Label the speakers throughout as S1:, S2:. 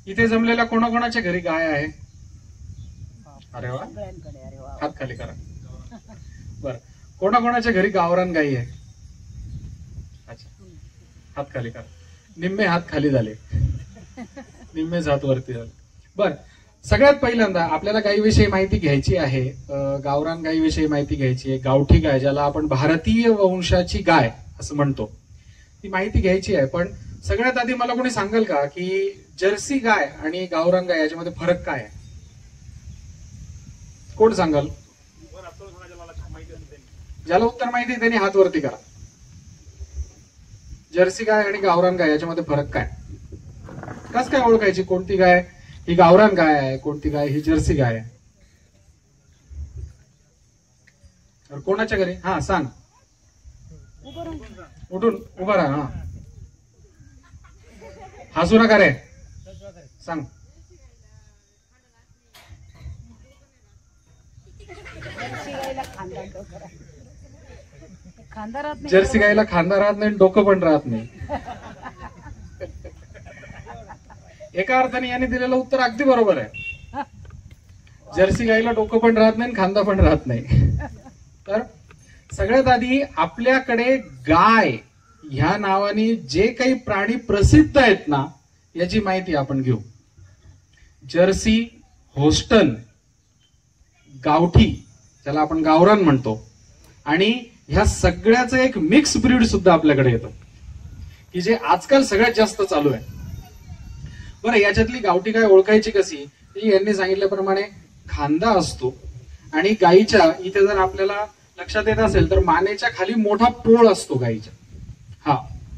S1: इथे जमलेल्या कोणाकोणाच्या घरी गाय आहे? अरे वा, हात खाली करा. बर, कोणाकोणाच्या घरी गावरान गाई आहे? अच्छा, हात खाली करा. निम्मे हात खाली झाले, निम्मेच हात वरती झाले. बर, सगळ्यात पहिल्यांदा आपल्याला गायीविषयी माहिती घ्यायची आहे. गावरान गायीविषयी माहिती घ्यायची आहे. गावठी गाय, ज्याला आपण भारतीय वंशाची गाय असं म्हणतो, ती माहिती घ्यायची आहे. पण सगळ्यात आधी मला कोणी सांगेल का की जर्सी गाय आणि गावरान गाय याच्यामध्ये फरक काय आहे? कोण सांगाल? ज्याला उत्तर माहिती त्यांनी हात वरती करा. जर्सी गाय आणि गावरान गाय याच्यामध्ये फरक काय? कस काय ओळखायची कोणती गाय ही गावरान गाय आहे, कोणती गाय ही जर्सी गाय आहे? कोणाच्या घरी? हा सांग, उठून उभा राहा. हा, हसू नका रे, सांग. जर्सी गायला खांदा राहत नाही, डोकं पण राहत नाही. एका अर्थाने याने दिलेलं उत्तर अगदी बरोबर आहे. जर्सी गायला डोकं पण राहत नाही, खांदा पण राहत नाही. तर सगळ्यात आधी आपल्याकडे गाय ह्या नावाने जे काही प्राणी प्रसिद्ध आहेत ना, याची माहिती आपण घेऊ. जर्सी, होस्टन, गावठी ज्याला आपण गावरान म्हणतो, आणि ह्या सगळ्याचं एक मिक्स ब्रीड सुद्धा आपल्याकडे येतं, की जे आजकाल सगळ्यात जास्त चालू आहे. बरं, याच्यातली गावठी गाय ओळखायची कशी? यांनी सांगितल्याप्रमाणे खांदा असतो, आणि गायीच्या इथे जर आपल्याला लक्षात येत असेल तर मानेच्या खाली मोठा पोळ असतो गायीच्या. हा,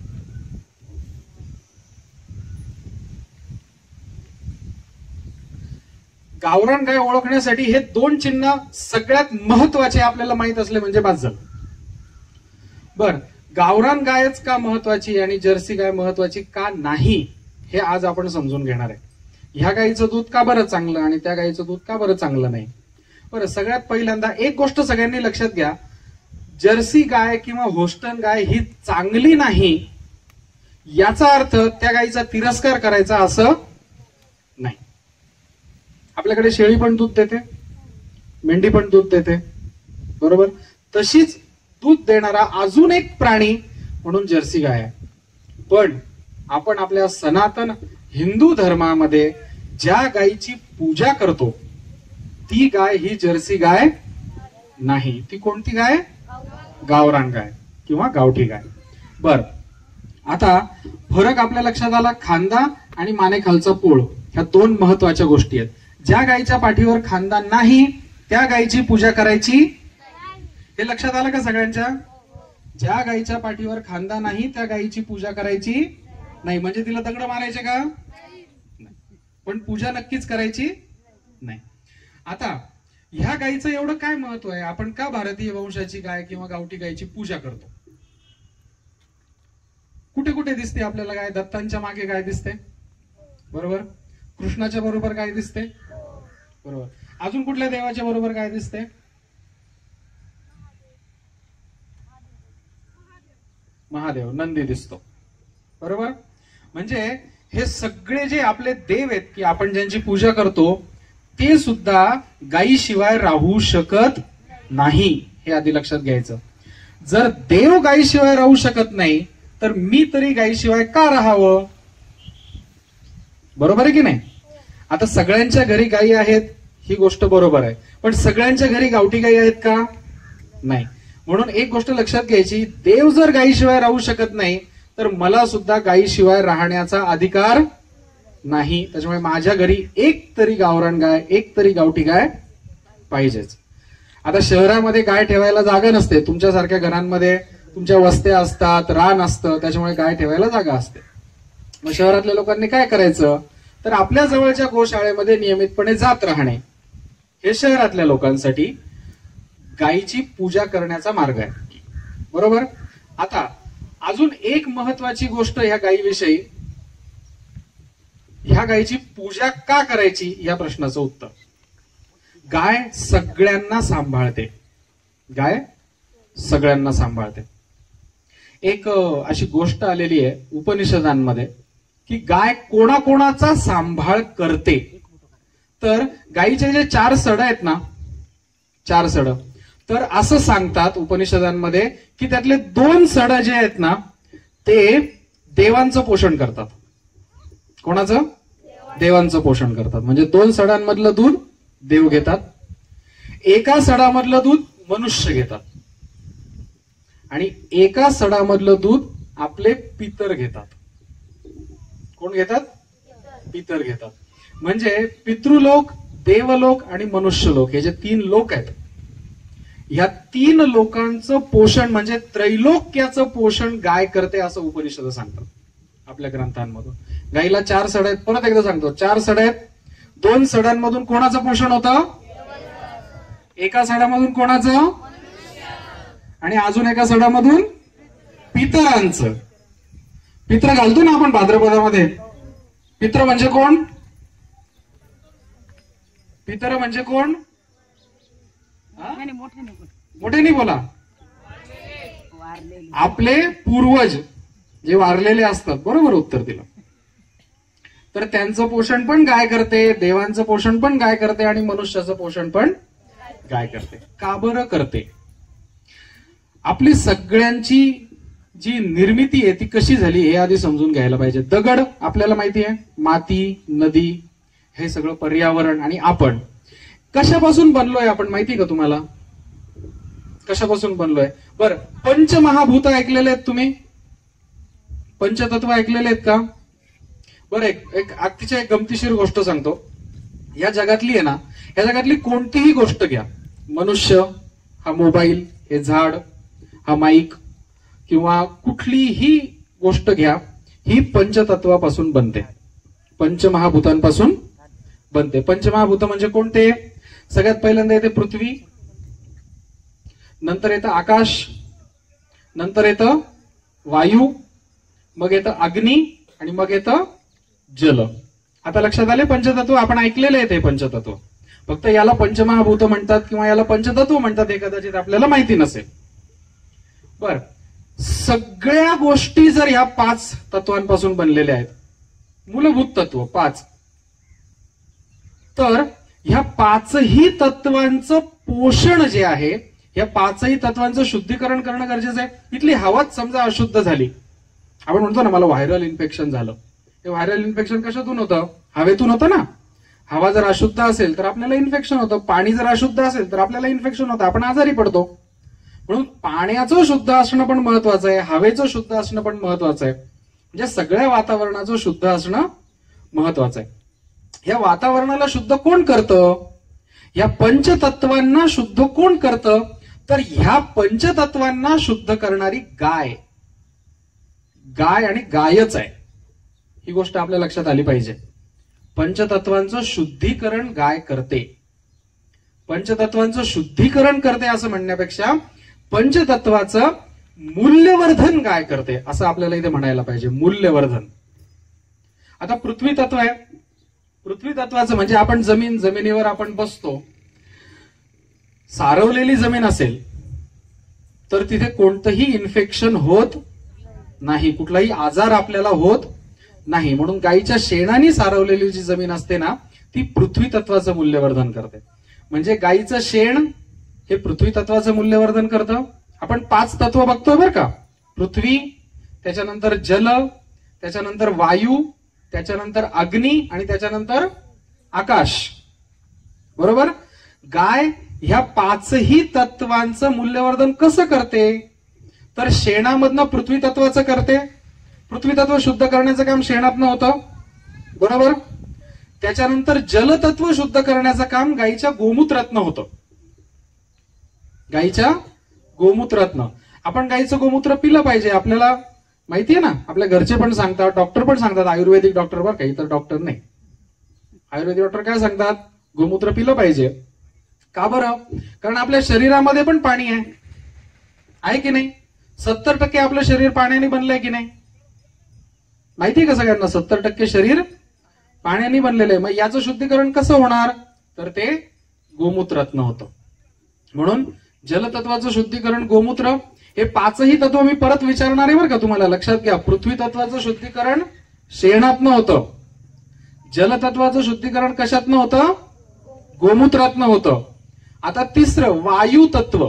S1: गावरान गाय ओळखण्यासाठी हे दोन चिन्ह सगळ्यात महत्वाचे आपल्याला माहित असले म्हणजे बास झालं. बर, गावरान गायच का महत्वाची आणि जर्सी गाय महत्वाची का नाही, हे आज आपण समजून घेणार आहे. ह्या गायीचं दूध का बरं चांगलं आणि त्या गायीचं दूध का बरं चांगलं नाही? बरं, सगळ्यात पहिल्यांदा एक गोष्ट सगळ्यांनी लक्षात घ्या. जर्सी गाय किंवा होस्टन गाय ही चांगली नाही याचा अर्थ त्या गायीचा तिरस्कार करायचा असं नाही. आपल्याकडे शेळी पण दूध देते, मेंढी पण दूध देते, बरोबर? तशीच दूध देणारा अजून एक प्राणी म्हणून जर्सी गाय आहे. पण आपण आपल्या सनातन हिंदू धर्मामध्ये ज्या गायीची पूजा करतो ती गाय ही जर्सी गाय नाही. ती कोणती गाय? गावरान गाय किंवा गावठी गाय. बर, आता फरक आपल्या लक्षात आला. खांदा आणि मानेखालचा पोळ ह्या दोन महत्वाच्या गोष्टी आहेत. ज्या गायीच्या पाठीवर खांदा नाही त्या गायीची पूजा करायची, हे लक्षात आलं का सगळ्यांच्या? ज्या गायीच्या पाठीवर खांदा नाही त्या गायीची पूजा करायची नाही. म्हणजे तिला दगड मारायचे का? नाही. पण पूजा नक्कीच करायची नाही. आता ह्या गायीचं एवढं काय महत्व आहे? आपण का भारतीय वंशाची गाय किंवा गावठी गायीची पूजा करतो? कुठे कुठे दिसते आपल्याला गाय? दत्तांच्या मागे गाय दिसते, बरोबर? कृष्णाच्या बरोबर गाय दिसते, बरोबर? अजून कुठल्या देवाच्या बरोबर गाय दिसते? महादेव, नंदी दिसतो, बरोबर? म्हणजे हे सगळे जे आपले देव आहेत की आपण ज्यांची पूजा करतो ते सुद्धा गायीशिवाय राहू शकत नाही, हे आधी लक्षात घ्यायचं. जर देव गायीशिवाय राहू शकत नाही तर मी तरी गायीशिवाय का राहावं? बरोबर आहे की नाही? आता सगळ्यांच्या घरी गायी आहेत ही गोष्ट बरोबर आहे, पण सगळ्यांच्या घरी गावठी गायी आहेत का? नाही. म्हणून एक गोष्ट लक्षात घ्यायची, देव जर गायीशिवाय राहू शकत नाही तर मला सुद्धा गायीशिवाय राहण्याचा अधिकार नाही. त्याच्यामुळे माझ्या घरी एक तरी गावरान गाय, एक तरी गावठी गाय पाहिजेच. आता शहरामध्ये गाय ठेवायला जागा नसते, तुमच्यासारख्या घरांमध्ये तुमच्या वस्त्या असतात, रान असतं, त्याच्यामुळे गाय ठेवायला जागा असते. मग शहरातल्या लोकांनी काय करायचं तर आपल्या जवळच्या गोशाळेमध्ये नियमितपणे जात राहणे, हे शहरातल्या लोकांसाठी गायीची पूजा करण्याचा मार्ग आहे, बरोबर? आता अजून एक महत्वाची गोष्ट ह्या गायीविषयी, ह्या गायीची पूजा का करायची या प्रश्नाचं उत्तर. गाय सगळ्यांना सांभाळते, गाय सगळ्यांना सांभाळते. एक अशी गोष्ट आलेली आहे उपनिषदांमध्ये, की गाय कोणाकोणाचा सांभाळ करते. तर गायीचे जे 4 सड आहेत ना, 4 सड, तर असं सांगतात उपनिषदांमध्ये की त्यातले 2 सड जे आहेत ना ते देवांचं पोषण करतात. कोणाचं? देवांचं पोषण करतात. म्हणजे 2 सडांमधलं दूध देव घेतात, एका सडामधलं दूध मनुष्य घेतात, आणि एका सडामधलं दूध आपले पितर घेतात. कोण घेतात? पितर घेतात. म्हणजे पितृलोक, देवलोक आणि मनुष्यलोक हे जे 3 लोक आहेत, या 3 लोकांचं पोषण म्हणजे त्रैलोक्याचं पोषण गाय करते असं उपनिषद सांगतात आपल्या ग्रंथांमधून. गायीला 4 सड आहेत. परत एकदा सांगतो, 4 सड आहेत. 2 सडांमधून कोणाचं पोषण होतं? एका सडामधून कोणाचं? आणि अजून एका सडामधून पितरांचं. पित्र घालतो ना आपण भाद्रपदामध्ये. पित्र म्हणजे कोण? पितर म्हणजे कोण? मोठ्याने बोला. आपले पूर्वज जे वारलेले असतात, बरोबर उत्तर दिलं. तर त्यांचं पोषण पण गाय करते, देवांचं पोषण पण गाय करते, आणि मनुष्याचं पोषण पण गाय करते. का बरं करते? आपली सगळ्यांची जी निर्मिती आहे ती कशी झाली हे आधी समजून घ्यायला पाहिजे. दगड आपल्याला माहिती आहे, माती, नदी, हे सगळं पर्यावरण, आणि आपण कशापासून बनलोय आपण माहिती का तुम्हाला? कशापासून बनलोय? बरं, पंचमहाभूत ऐकलेले आहेत तुम्ही? पंचतत्व ऐकलेले आहेत का? बरं, एक अतिशय एक गमतीशीर गोष्ट सांगतो. या जगातली आहे ना, या जगातली कोणतीही गोष्ट घ्या, मनुष्य, हा मोबाईल, हे झाड, हा माईक, किंवा कुठलीही गोष्ट घ्या, ही पंचतत्वापासून बनते, पंचमहाभूतांपासून बनते. पंचमहाभूत म्हणजे कोणते? सगळ्यात पहिल्यांदा येते पृथ्वी, नंतर येतं आकाश, नंतर येतं वायू, मग येतं अग्नी, आणि मग येतं जल. आता लक्षात आले पंचतत्व? आपण ऐकलेले आहे ते पंचतत्व. फक्त याला पंचमहाभूत म्हणतात किंवा याला पंचतत्व म्हणतात हे कदाचित आपल्याला माहिती नसेल. बर, सगळ्या गोष्टी जर ह्या 5 तत्वांपासून बनलेल्या आहेत, मूलभूत तत्व 5, तर ह्या 5ही तत्वांचं पोषण जे आहे, या 5ही तत्वांचं शुद्धीकरण करणं गरजेचं आहे. इथली हवाच समजा अशुद्ध झाली, आपण म्हणतो ना मला व्हायरल इन्फेक्शन झालं, हे व्हायरल इन्फेक्शन कशातून होतं? हवेतून होतं ना. हवा जर अशुद्ध असेल तर आपल्याला इन्फेक्शन होतं, पाणी जर अशुद्ध असेल तर आपल्याला इन्फेक्शन होतं, आपण आजारी पडतो. म्हणून पाण्याचं शुद्ध असणं पण महत्वाचं आहे, हवेचं शुद्ध असणं पण महत्वाचं आहे, म्हणजे सगळ्या वातावरणाचं शुद्ध असणं महत्वाचं आहे. या वातावरणाला शुद्ध कोण करतं? या पंचतत्वांना शुद्ध कोण करतं? तर ह्या पंचतत्वांना शुद्ध करणारी गाय, गाय आणि गायच आहे. ही गोष्ट आपल्या लक्षात आली पाहिजे. पंचतत्वांचं शुद्धीकरण गाय करते. पंचतत्वांचं शुद्धीकरण करते असं म्हणण्यापेक्षा पंचतत्वाचं मूल्यवर्धन गाय करते असं आपल्याला इथे म्हणायला पाहिजे. मूल्यवर्धन. आता पृथ्वी तत्व आहे. पृथ्वी तत्वाचं म्हणजे आपण जमिनीवर आपण बसतो, सारवलेली जमीन असेल तर तिथे कोणतंही इन्फेक्शन होत नाही, कुठलाही आजार आपल्याला होत नाही. म्हणून गायीच्या शेणाने सारवलेली जी जमीन असते ना ती पृथ्वी तत्वाचं मूल्यवर्धन करते. म्हणजे गायीचं शेण हे पृथ्वी तत्वाचं मूल्यवर्धन करतं. आपण 5 तत्व बघतोय बरं का, पृथ्वी, त्याच्यानंतर जल, त्याच्यानंतर वायू, त्याच्यानंतर अग्नी, आणि त्याच्यानंतर आकाश, बरोबर. गाय ह्या 5ही तत्वांचं मूल्यवर्धन कसं करते? तर शेणामधनं पृथ्वी तत्वाचं करते. पृथ्वी तत्व शुद्ध करण्याचं काम शेणातनं होतं, बरोबर. त्याच्यानंतर जलतत्व शुद्ध करण्याचं काम गायीच्या गोमूत्रातनं होतं. गायीच्या गोमूत्रातनं. आपण गायीचं गोमूत्र पिलं पाहिजे, आपल्याला माहितीये ना, आपल्या घरचे पण सांगतात, डॉक्टर पण सांगतात, आयुर्वेदिक डॉक्टर बरं, काही तर डॉक्टर नाही, आयुर्वेदिक डॉक्टर काय सांगतात? गोमूत्र पिलं पाहिजे. का बरं? कारण आपल्या शरीरामध्ये पण पाणी आहे की नाही? 70% आपलं शरीर पाण्याने बनलंय की नाही? माहितीये का सगळ्यांना? 70% शरीर पाण्याने बनलेलं आहे. मग याचं शुद्धीकरण कसं होणार? तर ते गोमूत्रातनं होतं. म्हणून जलतत्वाचं शुद्धीकरण गोमूत्र. हे 5ही तत्व मी परत विचारणार आहे बरं का तुम्हाला, लक्षात घ्या. पृथ्वी तत्वाचं शुद्धीकरण शेणातनं होतं. जलतत्वाचं शुद्धीकरण कशातनं होतं? गोमूत्रातनं होतं. आता तिसरं वायू तत्व,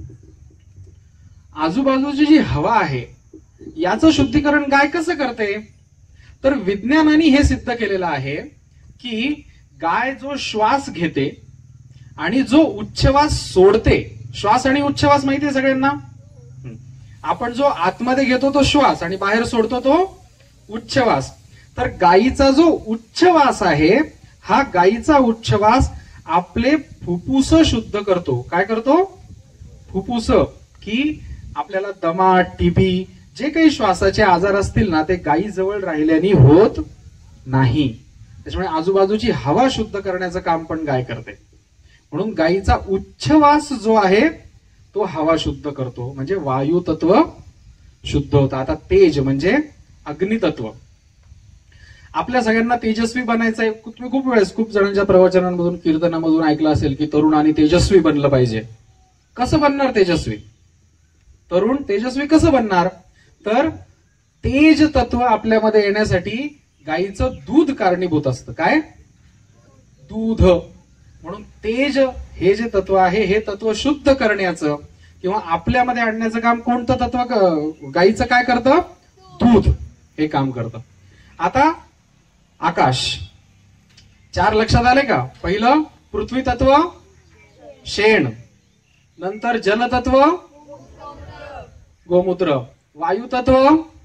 S1: आजूबाजूची जी हवा आहे याचं शुद्धीकरण गाय कसं करते? तर विज्ञानाने हे सिद्ध केलेलं आहे की गाय जो श्वास घेते आणि जो उच्छवास सोडते, श्वास आणि उच्छवास माहिती आहे सगळ्यांना. आपण जो आतमध्ये घेतो तो श्वास आणि बाहेर सोडतो तो उच्छवास. तर गायीचा जो उच्छवास आहे, हा गायीचा उच्छवास आपले फुफ्फुस शुद्ध करतो. काय करतो? फुफ्फुस. की आपल्याला दमा, टीबी जे काही श्वासाचे आजार असतील ना, ते गायी जवळ राहिल्याने होत नाही. त्याच्यामुळे आजूबाजूची हवा शुद्ध करण्याचं काम पण गाय करते. म्हणून गायीचा उच्छवास जो आहे तो हवा शुद्ध करतो, म्हणजे वायू तत्व शुद्ध होतं. आता तेज म्हणजे अग्नितत्व. आपल्या सगळ्यांना तेजस्वी बनायचं आहे. तुम्ही खूप वेळेस खूप जणांच्या प्रवचनांमधून, कीर्तनामधून ऐकलं असेल की तरुणांनी तेजस्वी बनलं पाहिजे. कसं बनणार तेजस्वी? तरुण तेजस्वी कसं बनणार? तर तेज तत्व आपल्यामध्ये येण्यासाठी गायीचं दूध कारणीभूत असतं. काय? दूध. म्हणून तेज हे जे तत्व आहे, हे तत्व शुद्ध करण्याचं किंवा आपल्यामध्ये आणण्याचं काम कोणतं तत्व गायीचं काय करतं? दूध हे काम करतं. आता आकाश. 4 लक्षात आले का? पहिलं पृथ्वी तत्व शेण, नंतर जलतत्व गोमूत्र, वायू तत्व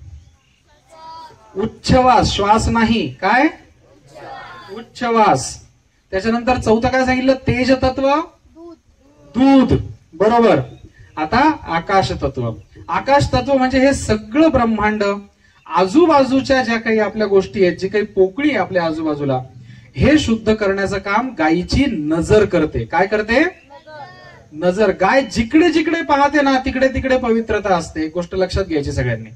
S1: उच्छवास, श्वास नाही, काय? उच्छवास. त्याच्यानंतर चौथं काय सांगितलं? तेज तत्व दूध. बरोबर. आता आकाश तत्व. आकाश तत्व म्हणजे हे सगळं ब्रह्मांड, आजूबाजूच्या ज्या काही आपल्या गोष्टी आहेत, जी काही पोकळी आहे आपल्या आजूबाजूला, हे शुद्ध करण्याचं काम गायीची नजर करते. काय करते? नजर. गाय जिकडे जिकडे पाहते ना, तिकडे तिकडे पवित्रता असते. एक गोष्ट लक्षात घ्यायची सगळ्यांनी.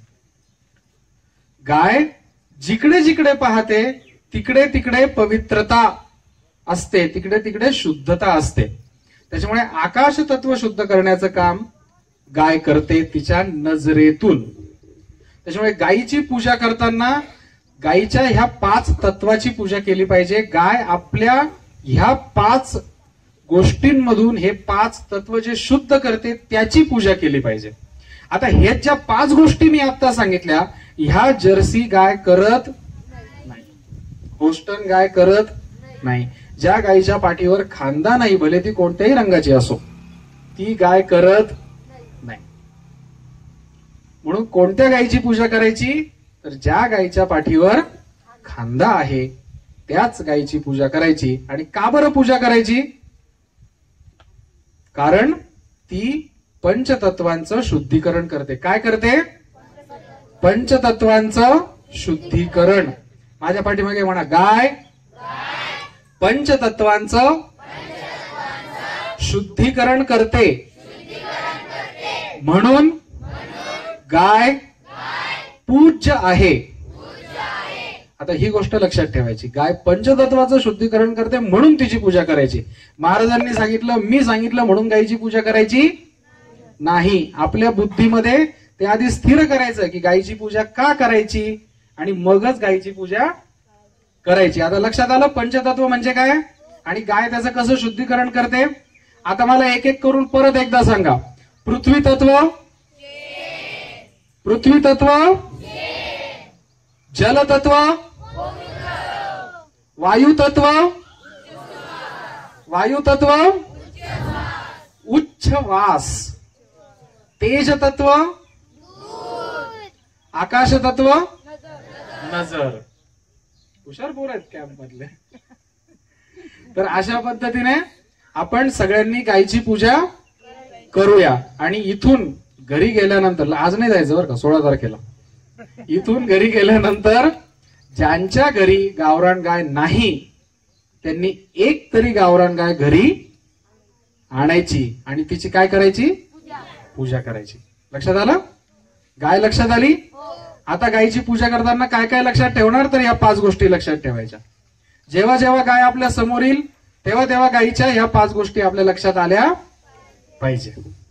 S1: गाय जिकडे जिकडे पाहते तिकडे तिकडे पवित्रता असते, तिकडे तिकडे शुद्धता असते. त्याच्यामुळे आकाश तत्व शुद्ध करण्याचं काम गाय करते तिच्या नजरेतून. त्याच्यामुळे गायीची पूजा करताना गायीच्या ह्या 5 तत्वाची पूजा केली पाहिजे. गाय आपल्या ह्या 5 गोष्टींमधून हे 5 तत्व जे शुद्ध करते त्याची पूजा केली पाहिजे. आता हे ज्या 5 गोष्टी मी आता सांगितल्या, ह्या जर्सी गाय करत नाही, होस्टन गाय करत नाही. ज्या गायीच्या पाठीवर खांदा नाही, भले ती कोणत्याही रंगाची असो, ती गाय करत नाही. म्हणून कोणत्या गायीची पूजा करायची? तर ज्या गायीच्या पाठीवर खांदा आहे त्याच गायीची पूजा करायची. आणि का बरं पूजा करायची? कारण ती पंचतत्वांचं शुद्धीकरण करते. काय करते? पंचतत्वांचं शुद्धीकरण. माझ्या पाठीमागे म्हणा, गाय पंचतत्वांचं शुद्धीकरण करते. म्हणून गाय पूज्य आहे. आता ही गोष्ट लक्षात ठेवायची. गाय पंचतत्वाचं शुद्धीकरण करते म्हणून तिची पूजा करायची. महाराजांनी सांगितलं, मी सांगितलं म्हणून गायीची पूजा करायची नाही. आपल्या बुद्धीमध्ये ते आधी स्थिर करायचं की गायीची पूजा का करायची, आणि मगच गायीची पूजा करायची. आता लक्षात आलं पंचतत्व म्हणजे काय आणि गाय त्याचं कसं शुद्धीकरण करते. आता मला एक एक करून परत एकदा सांगा. पृथ्वी तत्व, पृथ्वी तत्व, जल तत्व, वायू तत्व, वायू तत्व उच्छवास, तेज तत्व, आकाश तत्व नजर. हुशार पोर आहेत कॅम्प मधले. तर अशा पद्धतीने आपण सगळ्यांनी गायीची पूजा करूया. आणि इथून घरी गेल्यानंतर, आज नाही जायचं बरं का, 16 तारखेला, इथून घरी गेल्यानंतर ज्यांच्या घरी गावरान गाय नाही त्यांनी एक तरी गावरान गाय घरी आणायची आणि तिची काय करायची? पूजा करायची. लक्षात आलं? गाय लक्षात आली? आता गायीची पूजा करताना काय काय लक्षात ठेवणार? तर या 5 गोष्टी लक्षात ठेवायच्या. जेव्हा जेव्हा गाय आपल्या समोर येईल तेव्हा तेव्हा गायीच्या या 5 गोष्टी आपल्या लक्षात आल्या पाहिजे.